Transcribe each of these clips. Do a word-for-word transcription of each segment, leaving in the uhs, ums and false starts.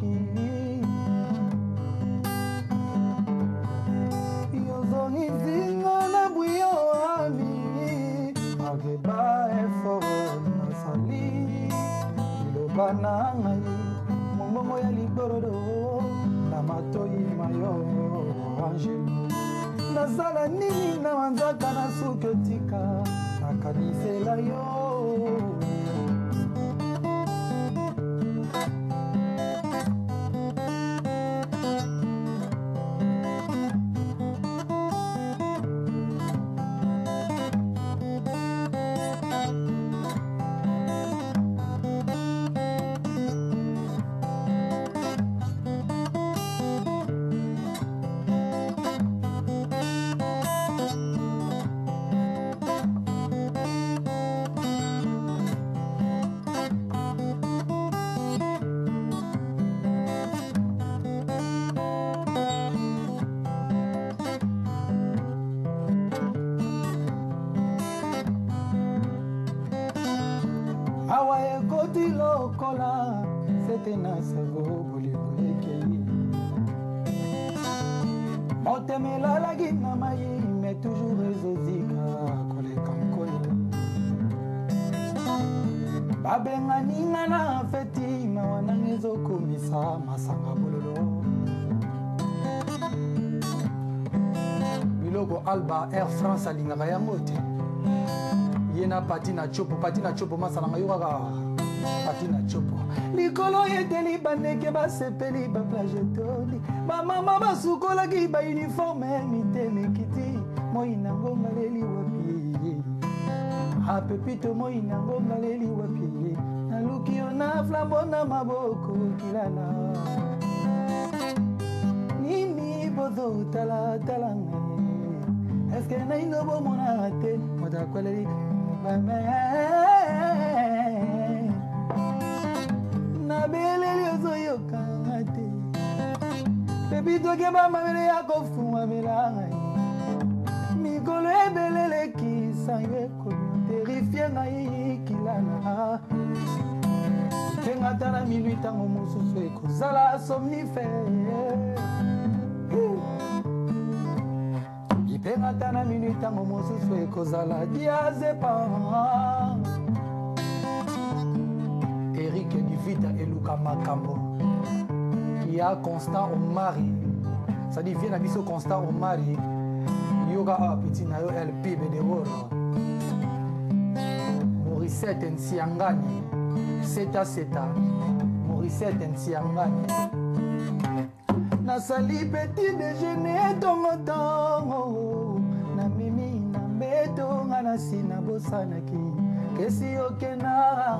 soki yozongi zinga na buyo ami ageba effort nasali liloba na ngai mongongo ya ligorodo na matoyi mayo angelo nazala nini na wanzaka na suki otika nakanisela yo. Awa ekoti lokola sete na savo bolingo ekei motema elalaki na mai mais toujours ezozika koleka nkoli babengani nga na feti mawa nanga ezokomisa masanga bololo biloko Alba Air France alingaka yango te yena patina chopo patina chopo masalanga yokaka patina chopo likolo yeteli bandeke basepeli baplage etoli bamama basukolaki bauniforme miteme ekiti moi nango ngaleli wapi apepito moi nango ngaleli wapi naluki yo na flambo na maboko kilala nini bozo tala talanga eske naino bomona te motakweleli na beleli ozoyokanga te bebi toke bamabele ya kofuma belanga mikolo ebeleleki sango ekoterifie ngai kilala mpenga ata na minui ntango mosusu ekozala somnifere mpenga ata na minui ntango mosusu ekozala diazepam Eric Divita eluka makambo ya Constant Omari c'est-à-dire vient na biso Constant Omari yoga a petit na yo L P B de woro Morissette Nsiangani seta seta Morissette Nsiangani nasali petit déjeuner tongo tongo na mimi na mbeto nga na sina bosanaki kesi okena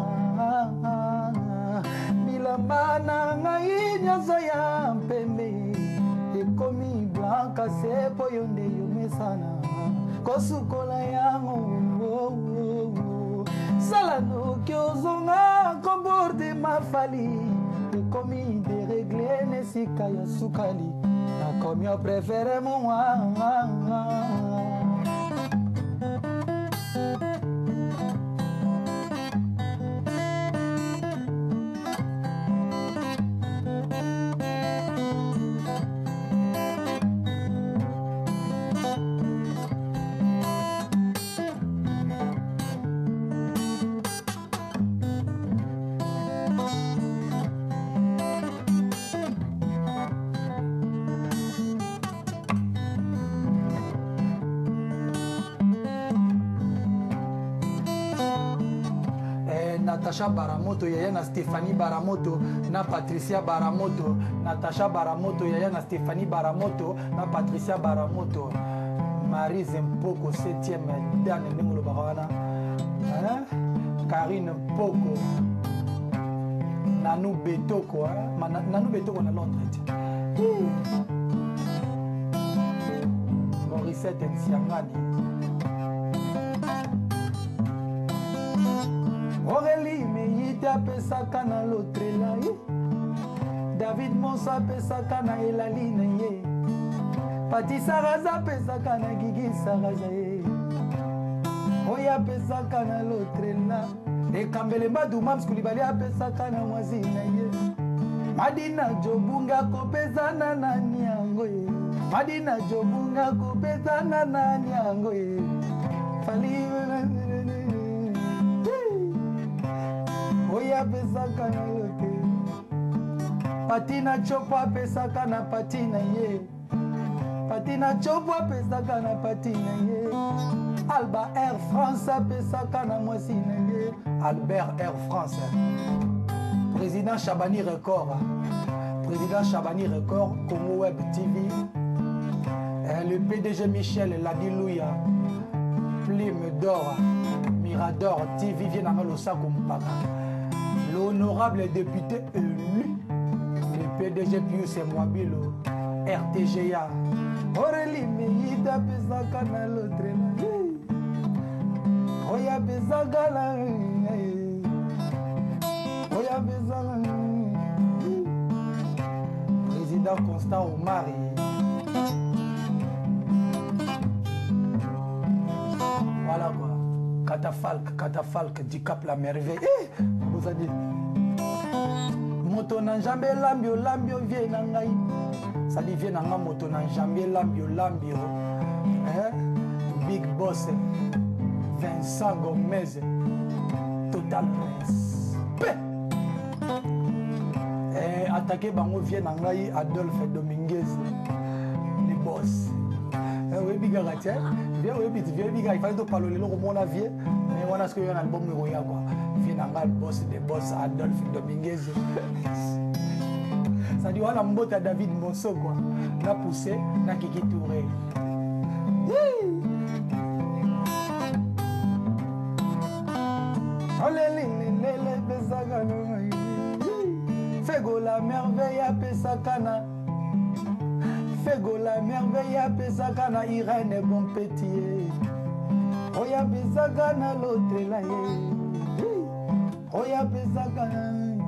bilamba na ngai nyonso ya mpembe ekomi blanka se po yo nde yomesana kosukola yango sala noki ozonga komborte mafali ekomi deregle nesika ya sukali nakomi o prefere mwa Natasha Baramoto yaya na Stéphanie Baramoto na Patricia Baramoto Natasha Baramoto yaya na Stéphanie Baramoto na Patricia Baramoto Marie Mpoko septième dame ndengolo bakwana hein Karine Mpoko Nanou Betoko hein Nanou Betoko na Londres Morissette Nsiangani Aurélie Meïta pesaka na lotrela ye David Monsa pesaka na elali na ye Pati Saraza pesaka na Gigi Saraza ye Oya pesaka na lotrela Ekambele Mbadu Mams Koulibaly pesaka na mwazi na ye Madina Jobunga kopezana nani yango ye. Madina Jobunga kopezana nani yango ye. Fali Oya pesaka na yote. Patina chopa pesaka na patina ye. Patina chopa pesaka na patina ye. Alba Air France pesaka na mwasina ye. Albert Air France. Président Chabani Record. Président Chabani Record, Congo Web T V. Le P D G Michel Ladilouya. Plume d'or. Mirador T V vient dans le sac Mpaka. L'honorable député élu. Le P D G Pius Mwabilo. R T G A. Aurélie Meïda pesaka na l'autre. Oya pesaka la. Oya pesaka la. Président Constant Omar. Voilà quoi. Catafalque, catafalque, du Cap la merveille. Eh, vous avez dit. Moto na jambe lambio, lambio vie na ngai. Ça dit vie na nga moto na jambe lambio, lambio. Hein? Big Boss. Vincent Gomez. Total Prince. Pe. Eh, attaqué bango vie na ngai Adolphe Dominguez. Les boss. Oui, biga gatia. Viens, oui, vite, viens, biga. Il fallait te parler le nom mon avis. Mais on a ce qu'il y a un album numéro un quoi. Viens dans le boss des boss Adolphe Dominguez. Ça dit on a mbote à David Monso quoi. La poussé, na Kiki Touré. Fego la merveille à Pesakana. Fego la merveille à Pesakana, Irène bon petit. Oya Pesakana l'autre là. Oya Pesakana.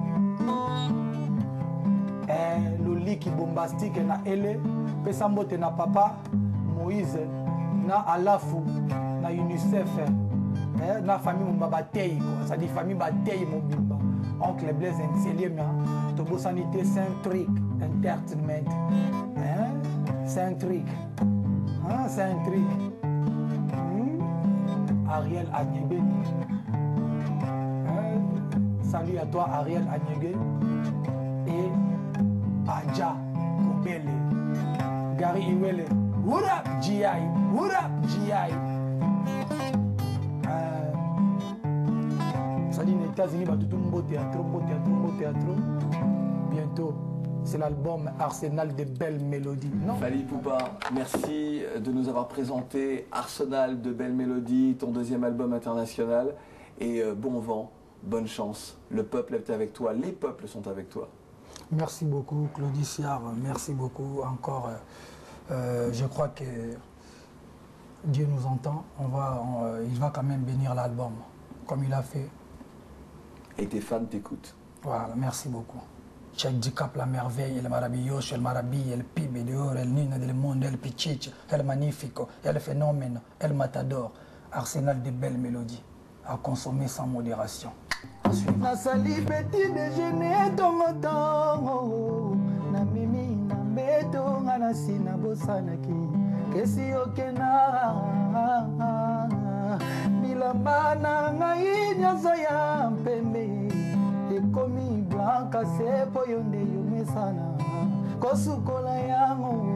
Eh, le lit qui bombastique na ele, Pesambote na papa, Moïse, na Alafu, na UNICEF, eh, na famille Mbabatei, ça dit famille Batei Mobimba. Oncle Blaise Nseliem, Tobo Sanité Saint-Tric, Entertainment. Hein? C'est un truc. Hein? C'est un truc. Hmm? Ariel Agnébé. Hein? Salut à toi, Ariel Agnébé. Et Adja Kobele. Gary Iwele. What up, G I? What up, G I? Ça dit, les États-Unis, bah, tout un beau théâtre, beau théâtre, beau théâtre. Bientôt. C'est l'album Arsenal de belles mélodies, non? Fally Ipupa, merci de nous avoir présenté Arsenal de belles mélodies, ton deuxième album international. Et euh, bon vent, bonne chance. Le peuple est avec toi, les peuples sont avec toi. Merci beaucoup, Claudie Siard. Merci beaucoup encore. Euh, je crois que Dieu nous entend. On va, on, euh, il va quand même bénir l'album, comme il a fait. Et tes fans t'écoutent. Voilà, merci beaucoup. Cheikh du Cap la merveille, el maravilloso, el maravillo, el pibe de oro, el niño del mundo, el pichicho, el magnifico, el phénomène, el matador. Arsenal de belles mélodies à consommer sans modération. Nasali petit déjeuner tongo tongo na mimi na beto ngana sina bosanaki kesi okena bilamba na ngai nyoso ya mpembe ekomi blanca sepo yonde yomesana kosukola yango